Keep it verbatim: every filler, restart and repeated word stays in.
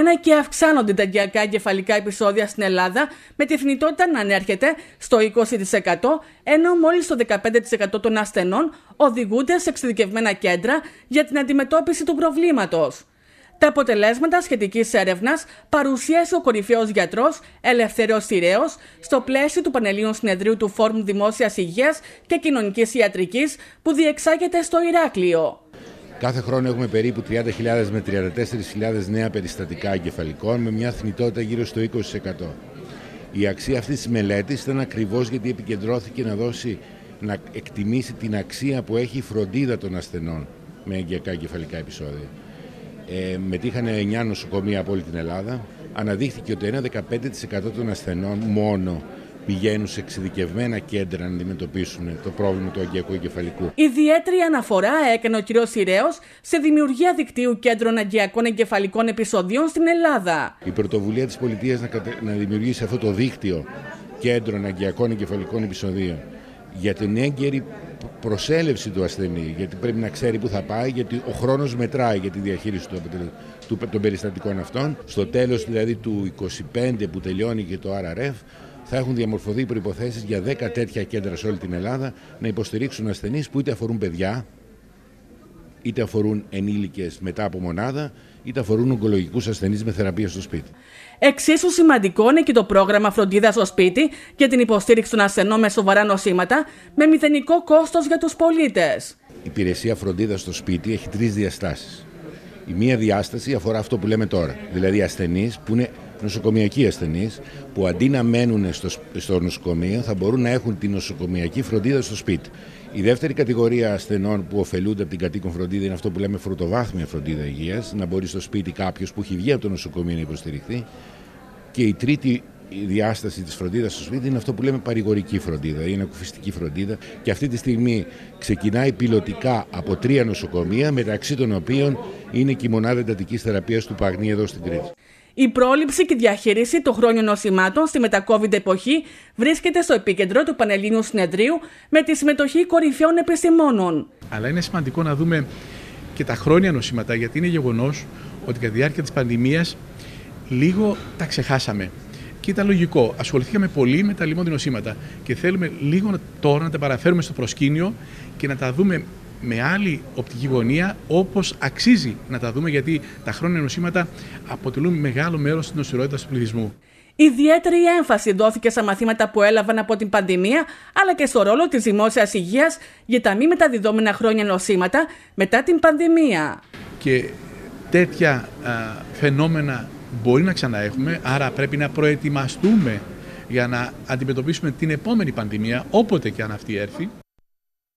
χρόνο και αυξάνονται τα αγκιακά εγκεφαλικά επεισόδια στην Ελλάδα, με τη θνητότητα να ανέρχεται στο είκοσι τοις εκατό, ενώ μόλις το δεκαπέντε τοις εκατό των ασθενών οδηγούνται σε εξειδικευμένα κέντρα για την αντιμετώπιση του προβλήματος. Τα αποτελέσματα σχετικής έρευνας παρουσίασε ο κορυφαίος γιατρός Ελευθέριος Σειραίος στο πλαίσιο του Πανελλήνιου Συνεδρίου του Φόρουμ Δημόσιας Υγείας και Κοινωνικής Ιατρικής που διεξάγεται στο Ηράκλειο. Κάθε χρόνο έχουμε περίπου τριάντα χιλιάδες με τριάντα τέσσερις χιλιάδες νέα περιστατικά εγκεφαλικών με μια θνητότητα γύρω στο είκοσι τοις εκατό. Η αξία αυτής της μελέτης ήταν ακριβώς γιατί επικεντρώθηκε να δώσει, να εκτιμήσει την αξία που έχει η φροντίδα των ασθενών με αγκιακά εγκεφαλικά επεισόδια. Ε, μετήχανε εννιά νοσοκομεία από όλη την Ελλάδα. Αναδείχθηκε ότι ένα δεκαπέντε τοις εκατό των ασθενών μόνο πηγαίνουν σε εξειδικευμένα κέντρα να αντιμετωπίσουν το πρόβλημα του αγκιακού εγκεφαλικού. Ιδιαίτερη αναφορά έκανε ο κ. Σειραίος σε δημιουργία δικτύου κέντρων αγκιακών εγκεφαλικών επεισοδίων στην Ελλάδα. Η πρωτοβουλία της πολιτείας να, κατε... να δημιουργήσει αυτό το δίκτυο κέντρων αγκιακών εγκεφαλικών επεισοδίων για την έγκαιρη προσέλευση του ασθενή, γιατί πρέπει να ξέρει που θα πάει, γιατί ο χρόνος μετράει για τη διαχείριση του, του, των περιστατικών αυτών. Στο τέλος δηλαδή του είκοσι πέντε που τελειώνει και το αρ αρ εφ, θα έχουν διαμορφωθεί προϋποθέσεις για δέκα τέτοια κέντρα σε όλη την Ελλάδα να υποστηρίξουν ασθενείς που είτε αφορούν παιδιά, είτε αφορούν ενήλικες μετά από μονάδα, είτε αφορούν ογκολογικούς ασθενείς με θεραπεία στο σπίτι. Εξίσου σημαντικό είναι και το πρόγραμμα φροντίδας στο σπίτι για την υποστήριξη των ασθενών με σοβαρά νοσήματα με μηδενικό κόστος για τους πολίτες. Η υπηρεσία φροντίδας στο σπίτι έχει τρεις διαστάσεις. Η μία διάσταση αφορά αυτό που λέμε τώρα, δηλαδή ασθενείς που είναι νοσοκομιακοί ασθενείς, που αντί να μένουν στο, στο νοσοκομείο θα μπορούν να έχουν την νοσοκομιακή φροντίδα στο σπίτι. Η δεύτερη κατηγορία ασθενών που ωφελούνται από την κατοίκον φροντίδα είναι αυτό που λέμε πρωτοβάθμια φροντίδα υγείας, να μπορεί στο σπίτι κάποιος που έχει βγει από το νοσοκομείο να υποστηριχθεί. Και η τρίτη διάσταση της φροντίδας στο σπίτι είναι αυτό που λέμε παρηγορική φροντίδα ή ανακουφιστική φροντίδα. Και αυτή τη στιγμή ξεκινάει πιλωτικά από τρία νοσοκομεία, μεταξύ των οποίων είναι και η μονάδα εντατικής θεραπείας του Παγνή εδώ στην Κρήτη. Η πρόληψη και διαχείριση των χρόνιων νοσημάτων στη μετα-COVID εποχή βρίσκεται στο επίκεντρο του Πανελλήνιου Συνεδρίου με τη συμμετοχή κορυφαίων επιστημόνων. Αλλά είναι σημαντικό να δούμε και τα χρόνια νοσήματα, γιατί είναι γεγονός ότι κατά τη διάρκεια της πανδημίας λίγο τα ξεχάσαμε. Και ήταν λογικό. Ασχοληθήκαμε πολύ με τα λοιμώδη νοσήματα και θέλουμε λίγο τώρα να τα παραφέρουμε στο προσκήνιο και να τα δούμε με άλλη οπτική γωνία, όπως αξίζει να τα δούμε, γιατί τα χρόνια νοσήματα αποτελούν μεγάλο μέρος της νοσηρότητας του πληθυσμού. Ιδιαίτερη έμφαση δόθηκε στα μαθήματα που έλαβαν από την πανδημία, αλλά και στο ρόλο της δημόσιας υγείας για τα μη μεταδιδόμενα χρόνια νοσήματα μετά την πανδημία. Και τέτοια α, φαινόμενα μπορεί να ξαναέχουμε, άρα πρέπει να προετοιμαστούμε για να αντιμετωπίσουμε την επόμενη πανδημία, όποτε και αν αυτή έρθει.